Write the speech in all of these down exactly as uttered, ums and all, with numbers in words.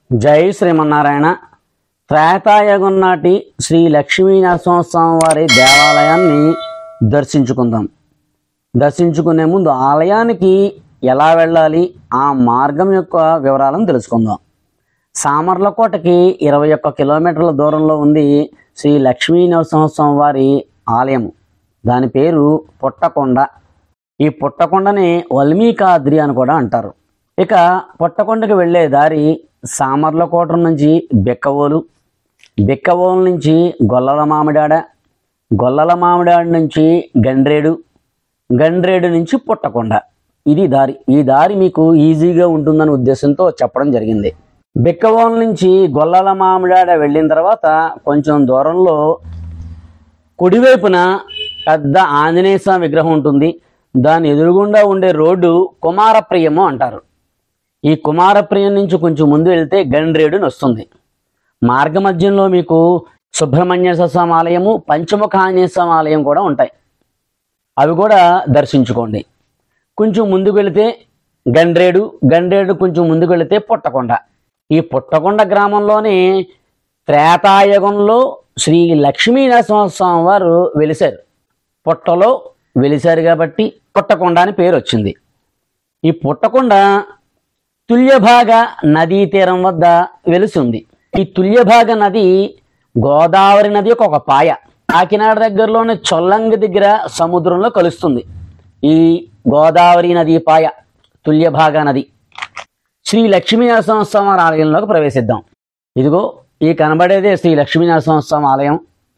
జై శ్రీమన్నారాయణ. త్రేతాయుగం నాటి శ్రీ లక్ష్మీ నరసింహస్వామి వారి దేవాలయాన్ని దర్శించుకుందాం. దర్శించుకునే ముందు ఆలయానికి ఎలా వెళ్ళాలి, ఆ మార్గం యొక్క వివరాలను తెలుసుకుందాం. సామర్లకోటకి ఇరవై ఒక్క కిలోమీటర్ల దూరంలో ఉంది శ్రీ లక్ష్మీ నరసింహస్వామి వారి ఆలయము. దాని పేరు పుట్టకొండ. ఈ పుట్టకొండని వల్మీకాద్రి అని కూడా అంటారు. ఇక పుట్టకొండకి వెళ్ళే దారి సామర్లకోట నుంచి బిక్కవోలు, బిక్కవోలు నుంచి గొల్లల మామిడాడ, గొల్లల మామిడాడ నుంచి గండ్రేడు, గండ్రేడు నుంచి పుట్టకొండ. ఇది దారి. ఈ దారి మీకు ఈజీగా ఉంటుందనే ఉద్దేశంతో చెప్పడం జరిగింది. బిక్కవోలు నుంచి గొల్లల మామిడాడ వెళ్ళిన తర్వాత కొంచెం దూరంలో కుడివైపున పెద్ద ఆంజనేయ స్వామి విగ్రహం ఉంటుంది. దాని ఎదురుగుండా ఉండే రోడ్డు కుమారప్రియము అంటారు. ఈ కుమారప్రియం నుంచి కొంచెం ముందు వెళ్తే గండ్రేడుని వస్తుంది. మార్గ మధ్యంలో మీకు సుబ్రహ్మణ్యేశ్వర స్వామి ఆలయము, పంచముఖ ఆంజనేయ స్వామి ఆలయం కూడా ఉంటాయి. అవి కూడా దర్శించుకోండి. కొంచెం ముందుకు వెళితే గండ్రేడు, గండ్రేడు కొంచెం ముందుకు వెళితే పుట్టకొండ. ఈ పుట్టకొండ గ్రామంలోనే త్రేతాయుగంలో శ్రీ లక్ష్మీ నరసింహస్వామి వారు వెలిశారు. పుట్టలో వెలిశారు కాబట్టి పుట్టకొండ అని పేరు వచ్చింది. ఈ పుట్టకొండ తుల్యభాగ నదీ తీరం వద్ద వెలుసుంది. ఈ తుల్యభాగ నది గోదావరి నది యొక్క ఒక పాయ. కాకినాడ దగ్గరలోని చొల్లంగి దగ్గర సముద్రంలో కలుస్తుంది. ఈ గోదావరి నది పాయ తుల్యభాగ నది. శ్రీ లక్ష్మీ నరసింహస్వామి ఆలయంలోకి ప్రవేశిద్దాం. ఇదిగో ఈ కనబడేదే శ్రీ లక్ష్మీ నరసింహస్వామి ఆలయం.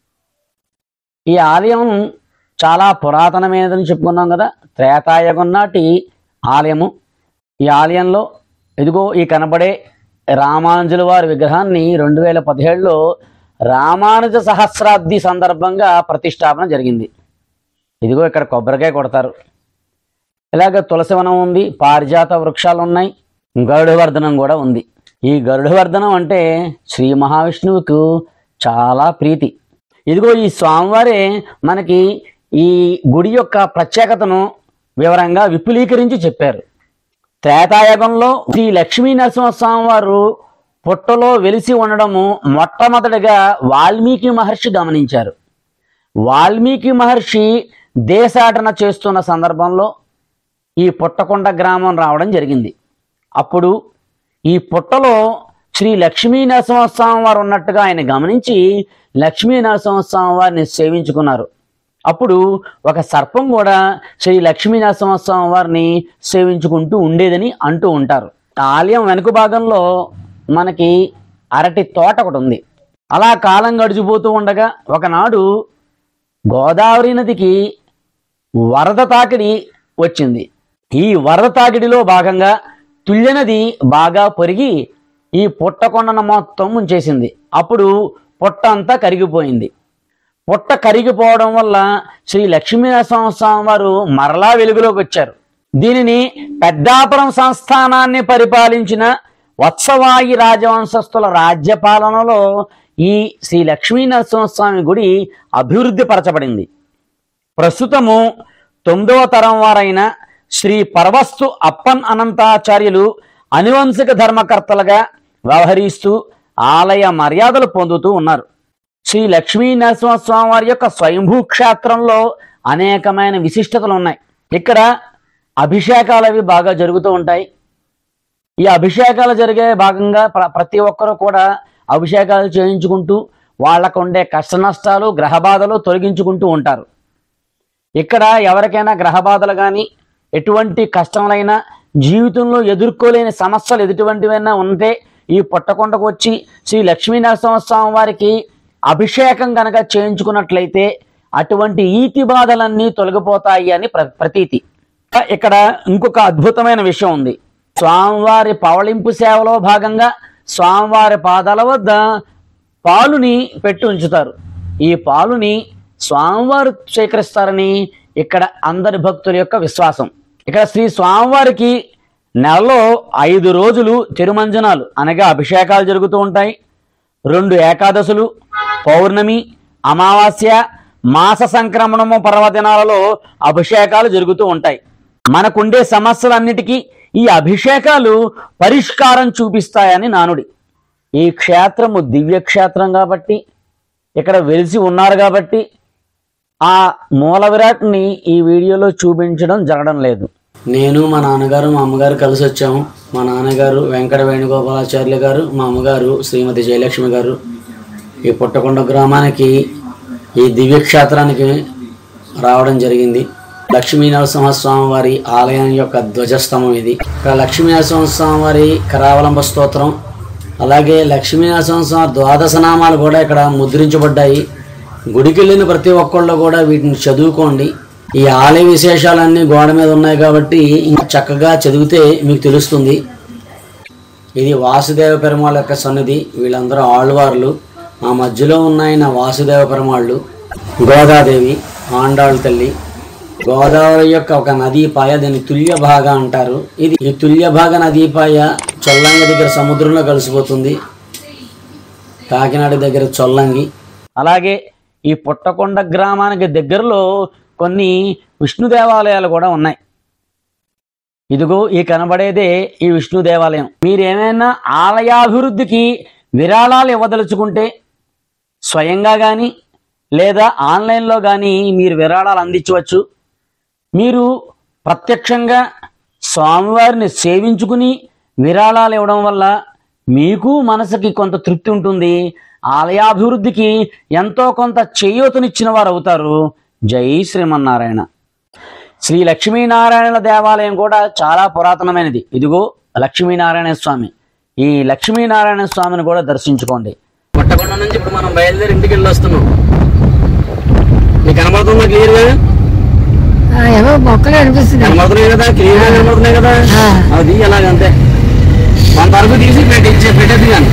ఈ ఆలయం చాలా పురాతనమైనదని చెప్పుకున్నాం కదా. త్రేతాయుగం నాటి ఆలయము. ఈ ఆలయంలో ఇదిగో ఈ కనబడే రామానుజుల వారి విగ్రహాన్ని రెండు వేల పదిహేడులో రామానుజ సహస్రాబ్ది సందర్భంగా ప్రతిష్టాపన జరిగింది. ఇదిగో ఇక్కడ కొబ్బరికాయ కొడతారు. ఇలాగ తులసివనం ఉంది, పారిజాత వృక్షాలు ఉన్నాయి, గరుడవర్ధనం కూడా ఉంది. ఈ గరుడవర్ధనం అంటే శ్రీ మహావిష్ణువుకు చాలా ప్రీతి. ఇదిగో ఈ స్వామివారే మనకి ఈ గుడి యొక్క ప్రత్యేకతను వివరంగా విపులీకరించి చెప్పారు. త్రేతాయుగంలో శ్రీ లక్ష్మీ నరసింహస్వామి వారు పుట్టలో వెలిసి ఉండడము మొట్టమొదటిగా వాల్మీకి మహర్షి గమనించారు. వాల్మీకి మహర్షి దేశాటన చేస్తున్న సందర్భంలో ఈ పుట్టకొండ గ్రామం రావడం జరిగింది. అప్పుడు ఈ పుట్టలో శ్రీ లక్ష్మీ నరసింహస్వామి వారు ఉన్నట్టుగా ఆయన గమనించి లక్ష్మీ నరసింహస్వామి వారిని సేవించుకున్నారు. అప్పుడు ఒక సర్పం కూడా శ్రీ లక్ష్మీ నరసింహస్వామి వారిని సేవించుకుంటూ ఉండేదని అంటూ ఉంటారు. ఆలయం వెనుక భాగంలో మనకి అరటి తోట ఒకటి ఉంది. అలా కాలం గడిచిపోతూ ఉండగా ఒకనాడు గోదావరి నదికి వరద తాకిడి వచ్చింది. ఈ వరద తాకిడిలో భాగంగా తుల్యనది బాగా పొరిగి ఈ పుట్టకొండను మొత్తం ముంచేసింది. అప్పుడు పుట్ట అంతా కరిగిపోయింది. పుట్ట కరిగిపోవడం వల్ల శ్రీ లక్ష్మీ నరసింహస్వామి వారు మరలా వెలుగులోకి వచ్చారు. దీనిని పెద్దాపురం సంస్థానాన్ని పరిపాలించిన వత్సవాయి రాజవంశస్థుల రాజ్యపాలనలో ఈ శ్రీ లక్ష్మీ నరసింహస్వామి గుడి అభివృద్ధి పరచబడింది. ప్రస్తుతము తొమ్మిదవ తరం వారైన శ్రీ పరవస్తు అప్పన్ అనంతాచార్యులు అనువంశిక ధర్మకర్తలుగా వ్యవహరిస్తూ ఆలయ మర్యాదలు పొందుతూ ఉన్నారు. శ్రీ లక్ష్మీ నరసింహస్వామి వారి యొక్క స్వయంభూ క్షేత్రంలో అనేకమైన విశిష్టతలు ఉన్నాయి. ఇక్కడ అభిషేకాలు అవి బాగా జరుగుతూ ఉంటాయి. ఈ అభిషేకాలు జరిగే భాగంగా ప్ర ప్రతి ఒక్కరూ కూడా అభిషేకాలు చేయించుకుంటూ వాళ్ళకు ఉండే కష్ట నష్టాలు, గ్రహబాధలు తొలగించుకుంటూ ఉంటారు. ఇక్కడ ఎవరికైనా గ్రహబాధలు కానీ ఎటువంటి కష్టములైనా జీవితంలో ఎదుర్కోలేని సమస్యలు ఎటువంటివైనా ఉంటే ఈ పుట్టకొండకు వచ్చి శ్రీ లక్ష్మీ నరసింహస్వామి వారికి అభిషేకం కనుక చేయించుకున్నట్లయితే అటువంటి ఈతి బాధలన్నీ తొలగిపోతాయి అని ప్ర ప్రతీతి. ఇక్కడ ఇంకొక అద్భుతమైన విషయం ఉంది. స్వామివారి పవళింపు సేవలో భాగంగా స్వామివారి పాదాల వద్ద పాలుని పెట్టి ఉంచుతారు. ఈ పాలుని స్వామివారు స్వీకరిస్తారని ఇక్కడ అందరి భక్తుల యొక్క విశ్వాసం. ఇక్కడ శ్రీ స్వామివారికి నెలలో ఐదు రోజులు తిరుమంజనాలు అనగా అభిషేకాలు జరుగుతూ ఉంటాయి. రెండు ఏకాదశులు, పౌర్ణమి, అమావాస్య, మాస సంక్రమణము పర్వదినాలలో అభిషేకాలు జరుగుతూ ఉంటాయి. మనకుండే సమస్యలన్నిటికీ ఈ అభిషేకాలు పరిష్కారం చూపిస్తాయని నానుడి. ఈ క్షేత్రము దివ్యక్షేత్రం కాబట్టి ఇక్కడ వెలిసి ఉన్నారు కాబట్టి ఆ మూల విరాట్ని ఈ వీడియోలో చూపించడం జరగడం లేదు. నేను మా నాన్నగారు మా అమ్మగారు కలిసి వచ్చాము. మా నాన్నగారు వెంకట వేణుగోపాలాచార్యులు గారు, మా అమ్మగారు శ్రీమతి జయలక్ష్మి గారు ఈ పుట్టకొండ గ్రామానికి ఈ దివ్యక్షేత్రానికి రావడం జరిగింది. లక్ష్మీనరసింహస్వామి వారి ఆలయం యొక్క ధ్వజస్తంభం ఇది. ఇక్కడ లక్ష్మీనరసింహస్వామి వారి కరావలంబ స్తోత్రం, అలాగే లక్ష్మీనరసింహస్వామి ద్వాదశ నామాలు కూడా ఇక్కడ ముద్రించబడ్డాయి. గుడికి వెళ్ళిన ప్రతి ఒక్కళ్ళు కూడా వీటిని చదువుకోండి. ఈ ఆలయ విశేషాలన్నీ గోడ మీద ఉన్నాయి కాబట్టి ఇంకా చక్కగా చదివితే మీకు తెలుస్తుంది. ఇది వాసుదేవ పెరుమాళ్ యొక్క సన్నిధి. వీళ్ళందరూ ఆళ్వార్లు. ఆ మధ్యలో ఉన్నాయన వాసుదేవ పెరుమాళ్ళు, గోదాదేవి ఆండాళ్ళ తల్లి. గోదావరి యొక్క ఒక నదీపాయ, దీన్ని తుల్యభాగ అంటారు. ఇది ఈ తుల్యభాగ నదీపాయ చొల్లంగి దగ్గర సముద్రంలో కలిసిపోతుంది. కాకినాడ దగ్గర చొల్లంగి. అలాగే ఈ పుట్టకొండ గ్రామానికి దగ్గరలో కొన్ని విష్ణు దేవాలయాలు కూడా ఉన్నాయి. ఇదిగో ఈ కనబడేదే ఈ విష్ణు దేవాలయం. మీరేమైనా ఆలయాభివృద్ధికి విరాళాలు ఇవ్వదలుచుకుంటే స్వయంగా కానీ లేదా ఆన్లైన్లో కానీ మీరు విరాళాలు అందించవచ్చు. మీరు ప్రత్యక్షంగా స్వామివారిని సేవించుకుని విరాళాలు ఇవ్వడం వల్ల మీకు మనసుకి కొంత తృప్తి ఉంటుంది. ఆలయాభివృద్ధికి ఎంతో కొంత చేయూతనిచ్చిన వారు అవుతారు. జై శ్రీమన్నారాయణ. శ్రీ లక్ష్మీనారాయణ దేవాలయం కూడా చాలా పురాతనమైనది. ఇదిగో లక్ష్మీనారాయణ స్వామి. ఈ లక్ష్మీనారాయణ స్వామిని కూడా దర్శించుకోండి. పుట్టకొండ నుంచి ఇప్పుడు మనం బయలుదేరి ఇంటికి వెళ్ళి వస్తున్నాం. మీకు కనబడుతుందా క్లియర్గా? కనబడుతున్నాయి కదా, క్లియర్గా కనబడుతున్నాయి కదా. అది అలాగంతే మన తరపు తీసి పెట్టి పెట్టేది కానీ